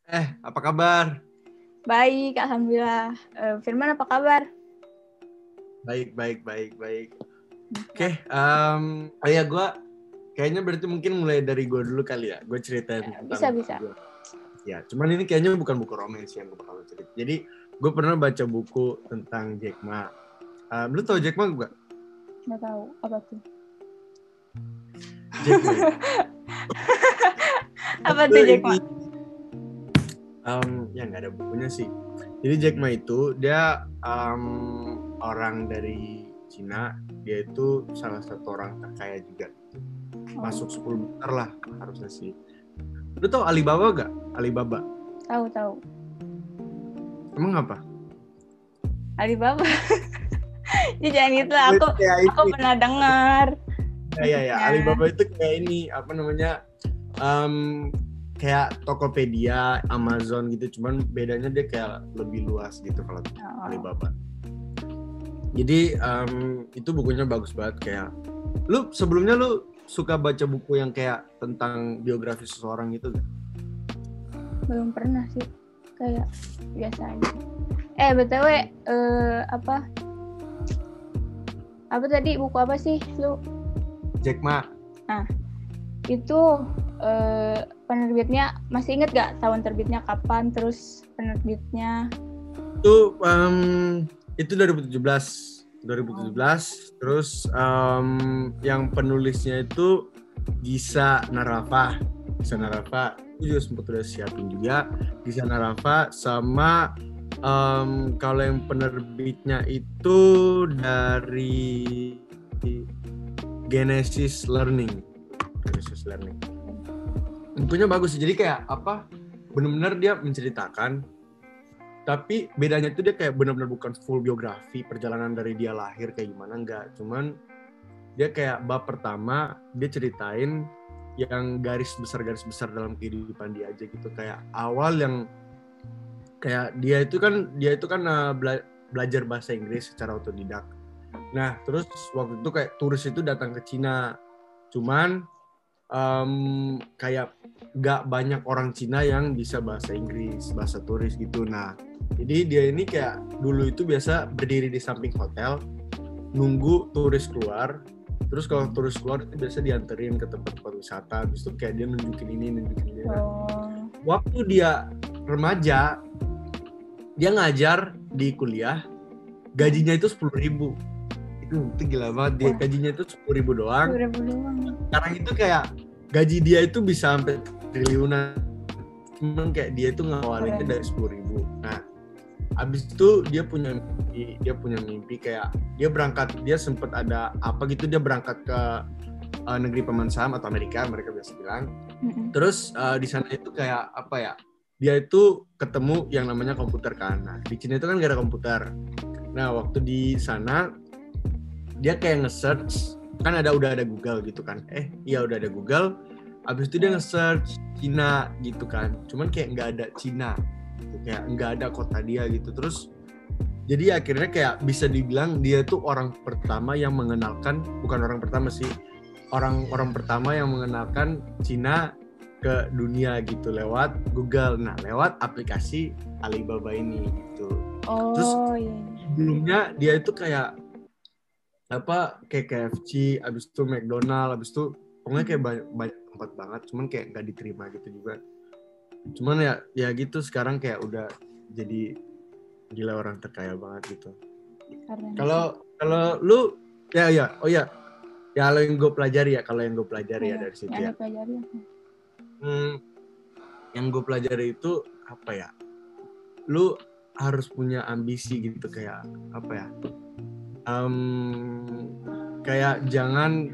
Apa kabar? Baik, alhamdulillah. Firman, apa kabar? Baik. Oke, gue kayaknya berarti mungkin mulai dari gue dulu kali ya. Gue ceritain tentang Bisa. gua. Ya, cuman ini kayaknya bukan buku romans yang gue bakal cerita. Jadi, gue pernah baca buku tentang Jack Ma. Lu tau Jack Ma gak? Nggak tahu, apa tuh? Jack Ma. Apa tuh Jack Ma? Ya nggak ada bukunya sih. Jadi Jack Ma itu dia orang dari Cina. Dia itu salah satu orang terkaya juga. Masuk 10 besar lah harusnya sih. Lu tau Alibaba gak? Alibaba. Tahu. Emang apa? Alibaba. Jadi jangan gitu lah. Aku pernah dengar. Ya. Alibaba itu kayak ini apa namanya? Kayak Tokopedia, Amazon gitu, cuman bedanya dia kayak lebih luas gitu kalau Alibaba. Jadi itu bukunya bagus banget kayak. Sebelumnya lu suka baca buku yang kayak tentang biografi seseorang gitu gak? Belum pernah sih, kayak biasa aja. BTW apa tadi, buku apa sih lu? Jack Ma. Nah, itu penerbitnya masih inget gak tahun terbitnya kapan, terus penerbitnya? Itu 2017, terus yang penulisnya itu Gisa Narava. Itu juga sempat udah siapin juga Gisa Narava, sama kalau yang penerbitnya itu dari Genesis Learning. Bukunya bagus sih, jadi kayak apa, benar-benar dia menceritakan, tapi bedanya itu dia kayak benar-benar bukan full biografi perjalanan dari dia lahir kayak gimana, enggak, cuman dia kayak bab pertama dia ceritain yang garis besar dalam kehidupan dia aja gitu, kayak awal yang kayak dia itu kan belajar bahasa Inggris secara otodidak. Nah terus waktu itu kayak turis itu datang ke Cina, cuman kayak gak banyak orang Cina yang bisa bahasa Inggris, bahasa turis gitu. Nah, jadi dia ini kayak dulu itu biasa berdiri di samping hotel, nunggu turis keluar. Terus kalau turis keluar itu biasa dianterin ke tempat-tempat wisata. Habis itu kayak dia nunjukin ini. Waktu dia remaja, dia ngajar di kuliah, gajinya itu 10.000. Itu gila banget, dia gajinya itu 10.000 doang. Sekarang itu kayak gaji dia itu bisa sampai triliunan, cuman kayak dia itu ngawalinnya dari 10.000. Nah abis itu dia punya mimpi kayak dia sempat ada apa gitu, dia berangkat ke negeri paman Sam atau Amerika mereka biasa bilang. Terus di sana itu kayak apa ya, dia itu ketemu yang namanya komputer kan. Nah di Cina itu kan gak ada komputer. Nah waktu di sana dia kayak nge-search, kan udah ada Google gitu kan. Udah ada Google. Abis itu dia nge-search Cina gitu kan. Cuman kayak nggak ada Cina gitu, kayak nggak ada kota dia gitu. Terus jadi akhirnya kayak bisa dibilang dia tuh orang pertama yang mengenalkan, bukan orang pertama sih, orang pertama yang mengenalkan Cina ke dunia gitu lewat Google. Nah lewat aplikasi Alibaba ini gitu. Terus sebelumnya dia itu kayak kayak KFC, abis itu McDonald, abis itu pokoknya kayak banyak tempat banget, cuman kayak nggak diterima gitu juga. Cuman ya gitu, sekarang kayak udah jadi gila, orang terkaya banget gitu. Kalau lu ya yang gue pelajari dari situ ya. Yang gue pelajari itu apa ya? Lu harus punya ambisi gitu, kayak apa ya? Kayak jangan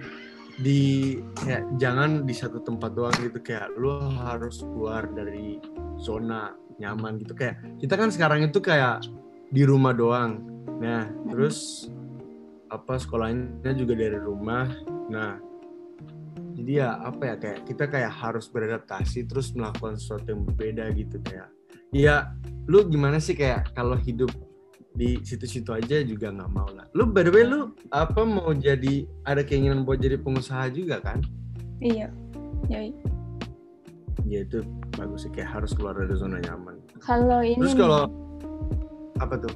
di satu tempat doang gitu, kayak lu harus keluar dari zona nyaman gitu. Kayak kita kan sekarang itu kayak di rumah doang. Nah terus sekolahnya juga dari rumah. Nah jadi kayak kita kayak harus beradaptasi terus melakukan sesuatu yang berbeda gitu. Kayak lu gimana sih kayak kalau hidup di situ-situ aja juga nggak mau lah. Lu by the way lu mau ada keinginan buat jadi pengusaha juga kan? Iya. Ya itu bagus sih, kayak harus keluar dari zona nyaman. Kalau ini Terus kalau apa tuh?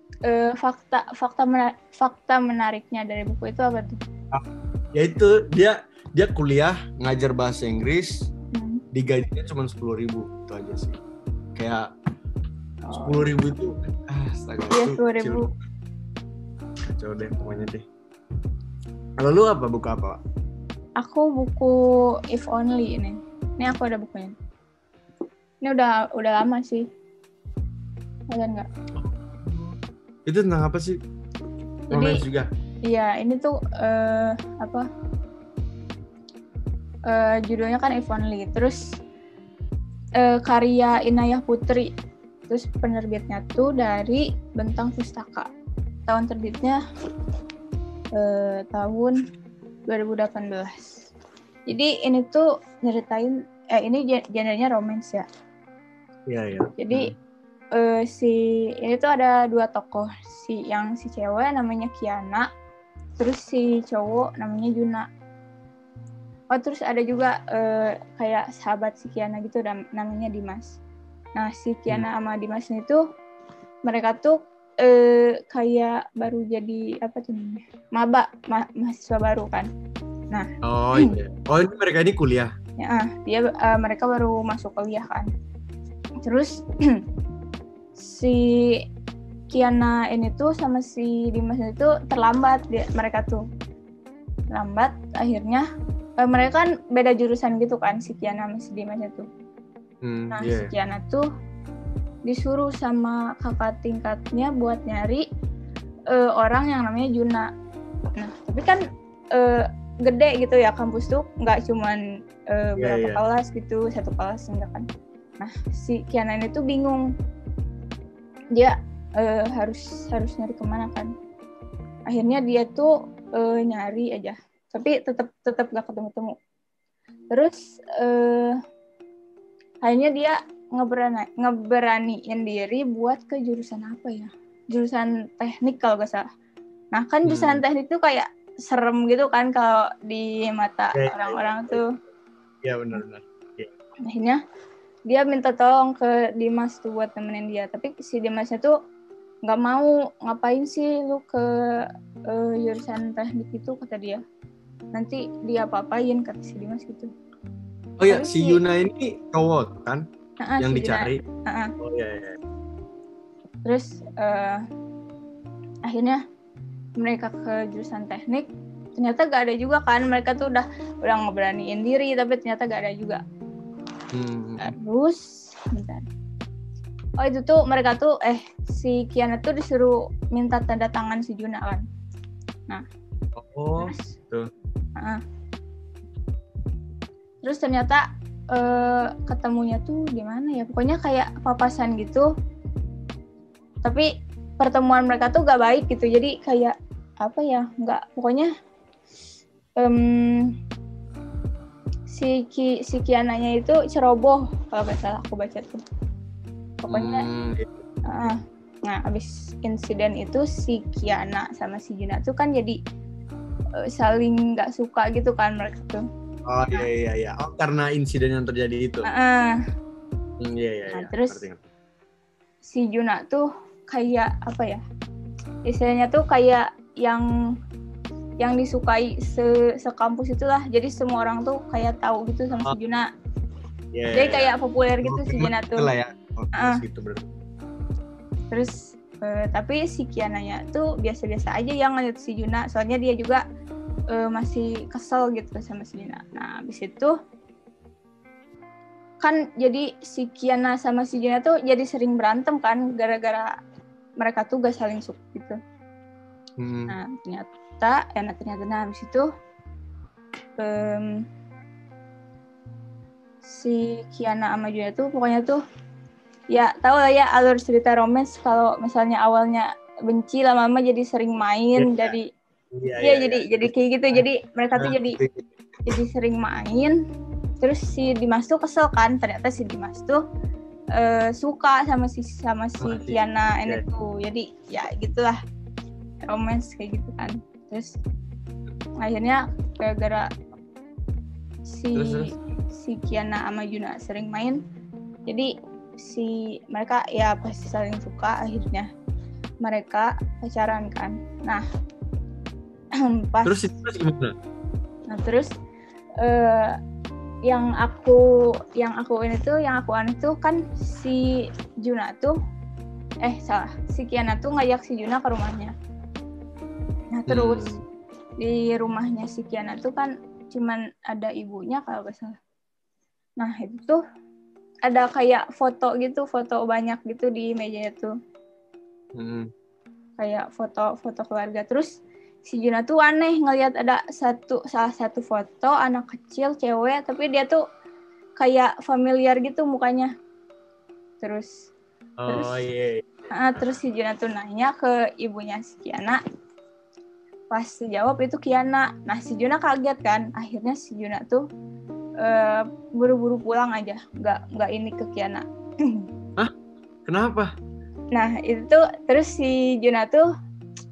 fakta menariknya dari buku itu apa tuh? Ya itu dia kuliah ngajar bahasa Inggris, digajinya cuma 10.000, itu aja sih. Kayak 10.000 itu astaga, itu 10.000. Kacau deh pokoknya deh. Kalau lu apa, buku apa? Aku buku If Only ini. Ini aku ada bukunya. Ini udah lama sih. Kalian nggak? Itu tentang apa sih? Romance juga? Iya, ini tuh judulnya kan If Only. Terus karya Inayah Putri. Terus penerbitnya tuh dari Bentang Pustaka. Tahun terbitnya tahun 2018. Jadi ini tuh nyeritain ini genrenya romance ya. Iya. Jadi ini tuh ada 2 tokoh, si cewek namanya Kiana, terus si cowok namanya Juna. Oh, terus ada juga kayak sahabat si Kiana gitu namanya Dimas. Nah, si Kiana sama Dimas ini tuh mereka tuh kayak baru jadi apa tuh namanya? Mahasiswa baru kan. Nah, iya. Oh, ini mereka ini kuliah. Ya, mereka baru masuk kuliah kan. Terus si Kiana ini tuh sama si Dimas itu terlambat mereka tuh. Lambat, akhirnya mereka kan beda jurusan gitu kan, si Kiana sama si Dimas itu. Si Kiana tuh disuruh sama kakak tingkatnya buat nyari orang yang namanya Juna. Nah, tapi kan gede gitu ya kampus tuh, nggak cuman berapa kelas gitu, satu kelas enggak kan. Nah, si Kiana ini tuh bingung. Dia harus nyari kemana kan. Akhirnya dia tuh nyari aja, tapi tetap gak ketemu. Terus akhirnya dia ngeberaniin diri buat ke jurusan apa ya? Jurusan teknik kalau gak salah. Nah kan jurusan teknik tuh kayak serem gitu kan kalau di mata orang-orang tuh. Iya benar. Ya. Akhirnya dia minta tolong ke Dimas tuh buat temenin dia, tapi si Dimasnya tuh nggak mau. Ngapain sih lu ke jurusan teknik itu, kata dia. Nanti dia apa-apain, kata si Dimas gitu. Oh ya, si Yuna ini cowok kan yang si dicari. Oh iya. Terus akhirnya mereka ke jurusan teknik, ternyata gak ada juga kan. Mereka tuh udah ngeberaniin diri, tapi ternyata gak ada juga. Terus bentar. Oh itu tuh mereka tuh si Kiana tuh disuruh minta tanda tangan si Juna kan. Nah. Terus ternyata ketemunya tuh di mana ya? Pokoknya kayak papasan gitu. Tapi pertemuan mereka tuh gak baik gitu. Jadi kayak apa ya? Enggak, pokoknya si Kiananya itu ceroboh kalau nggak salah aku baca tuh. Pokoknya nah abis insiden itu si Kiana sama si Juna tuh kan jadi saling nggak suka gitu kan mereka tuh. Oh iya. Oh karena insiden yang terjadi itu. Iya. Terus si Juna tuh kayak apa ya? Istilahnya tuh kayak yang disukai sekampus itulah. Jadi semua orang tuh kayak tahu gitu sama si Juna. Jadi kayak populer gitu si Juna tuh. Ya. Gitu berarti. Terus tapi si Kiananya tuh biasa-biasa aja yang ngeliat si Juna. Soalnya dia juga masih kesel gitu sama si Juna. Nah abis itu kan jadi si Kiana sama si Juna tuh jadi sering berantem kan, gara-gara mereka tuh gak saling suka gitu. Nah ternyata habis itu si Kiana sama Juna tuh pokoknya tuh ya tau lah ya alur cerita romance. Kalau misalnya awalnya benci, lama-lama jadi sering main, jadi kayak gitu. Jadi mereka tuh jadi sering main. Terus si Dimas tuh kesel kan, ternyata si Dimas tuh suka sama si Kiana ini tuh. Jadi ya gitulah romance kayak gitu kan. Terus akhirnya gara-gara si si Kiana sama Juna sering main, jadi si mereka ya pasti saling suka, akhirnya mereka pacaran kan. Nah pas Terus gimana? nah terus yang aku aneh tuh kan si Juna tuh si Kiana tuh ngajak si Juna ke rumahnya. Nah terus di rumahnya si Kiana tuh kan cuman ada ibunya kalau nggak salah. Nah itu tuh ada kayak foto banyak gitu di meja itu. Kayak foto keluarga. Terus si Juna tuh aneh ngelihat ada salah satu foto anak kecil cewek, tapi dia tuh kayak familiar gitu mukanya. Terus si Juna tuh nanya ke ibunya si Kiana. Pas dijawab itu Kiana. Nah si Juna kaget kan. Akhirnya si Juna tuh buru-buru pulang aja, nggak ini ke Kiana. Hah? Kenapa? Nah itu tuh terus si Juna tuh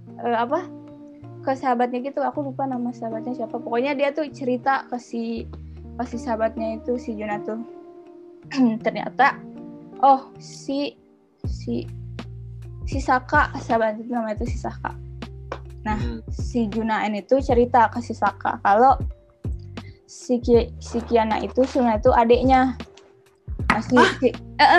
ke sahabatnya gitu, aku lupa nama sahabatnya siapa. Pokoknya dia tuh cerita ke si sahabatnya itu si Juna tuh. Ternyata si Saka, sahabat itu namanya itu si Saka. Nah si Juna ini tuh cerita ke si Saka kalau si Kiana itu sebenarnya itu adiknya. Adik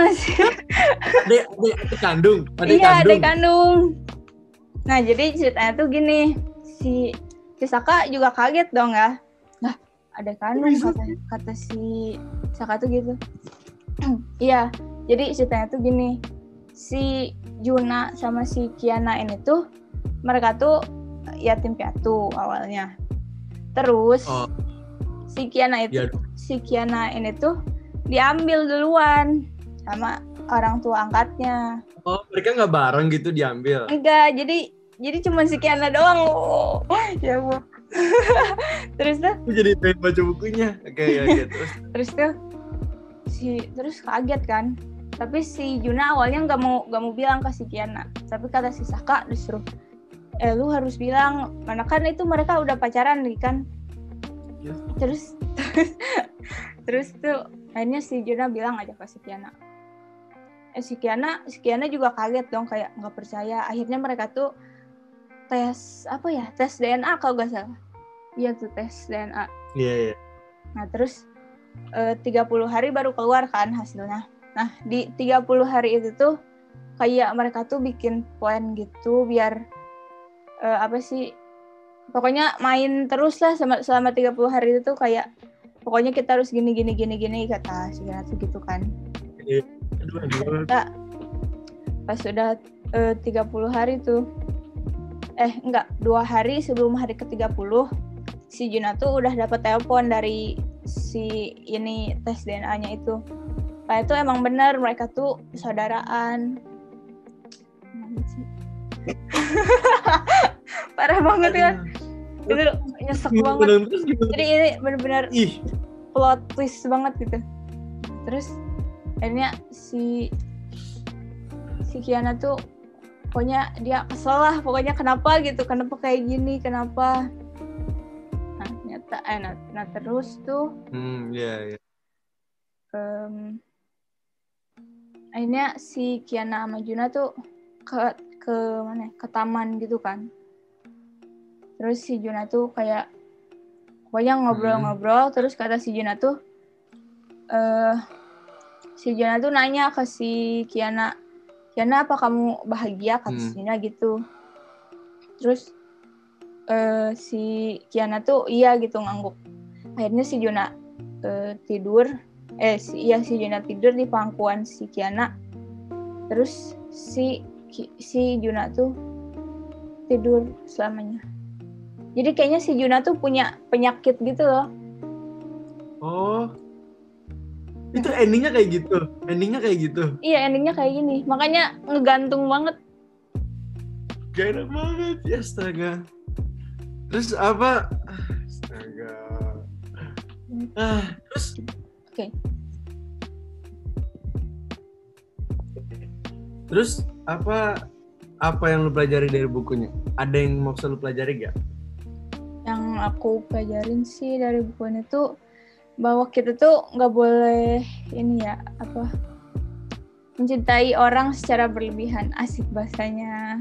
kandung. Iya, adik kandung. Nah jadi ceritanya tuh gini, si Saka juga kaget dong ya. Nah, ada kandung kata si Saka tuh gitu. Iya, jadi ceritanya tuh gini. Si Juna sama si Kiana ini tuh mereka tuh yatim piatu awalnya. Terus si Kiana ini tuh diambil duluan sama orang tua angkatnya. Oh, mereka nggak bareng gitu diambil? Enggak, jadi cuma si Kiana doang. Ya Bu. Terus tuh aku jadi pengen baca bukunya. Oke, terus tuh terus kaget kan. Tapi si Juna awalnya nggak mau bilang ke si Kiana. Tapi kata si Saka disuruh lu harus bilang, karena kan itu mereka udah pacaran nih kan. Yes. Terus tuh akhirnya si Juna bilang aja ke si Kiana. Si Kiana juga kaget dong, kayak nggak percaya. Akhirnya mereka tuh tes DNA kalau nggak salah. Iya tuh tes DNA. Iya. Nah terus 30 hari baru keluar kan hasilnya. Nah di 30 hari itu tuh kayak mereka tuh bikin plan gitu biar pokoknya main terus lah selama 30 hari itu tuh kayak pokoknya kita harus gini kata si Kiana tuh gitu kan. Nah, pas sudah 30 hari tuh 2 hari sebelum hari ke-30 si Juna tuh udah dapat telepon dari si ini tes DNA-nya itu. Nah itu emang benar mereka tuh saudaraan. Parah banget ya. Itu nyesek banget. Jadi ini benar-benar plot twist banget gitu. Terus akhirnya si Kiana tuh pokoknya dia kesel lah, pokoknya kenapa kayak gini, kenapa. Nah ternyata terus tuh akhirnya si Kiana sama Juna tuh ke mana, ke taman gitu kan. Terus si Juna tuh kayak pokoknya ngobrol-ngobrol. Terus kata si Juna tuh nanya ke si Kiana, apa kamu bahagia, kata si Juna gitu. Terus si Kiana tuh iya gitu ngangguk. Akhirnya si Juna tidur di pangkuan si Kiana. Terus si Juna tuh tidur selamanya. Jadi kayaknya si Juna tuh punya penyakit gitu loh. Oh. Itu endingnya kayak gitu. Iya, endingnya kayak gini. Makanya ngegantung banget. Gak enak banget ya, astaga. Terus apa? Astaga. Terus oke. Terus apa yang lu pelajari dari bukunya? Ada yang mau lu pelajari gak? Yang aku pelajarin sih dari buku ini tuh bahwa kita tuh nggak boleh ini ya apa mencintai orang secara berlebihan. Asik bahasanya.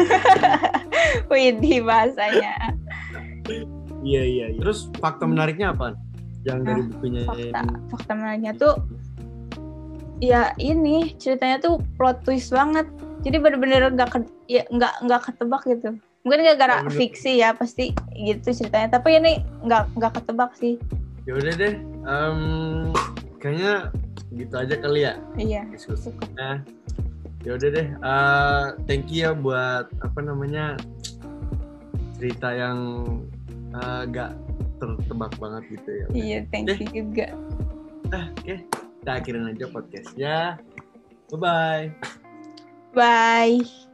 Widih bahasanya. Iya. Terus fakta menariknya apa? Yang dari bukunya fakta menariknya tuh ya ini ceritanya tuh plot twist banget. Jadi bener-bener nggak ketebak gitu. Mungkin gara-gara fiksi ya pasti gitu ceritanya. Tapi ini nggak ketebak sih. Ya udah deh, kayaknya gitu aja kali ya. Iya. Nah, ya udah deh, thank you ya buat cerita yang gak tertebak banget gitu ya. Iya, thank you juga. Oke. Kita akhirin aja podcastnya. Bye-bye. Bye.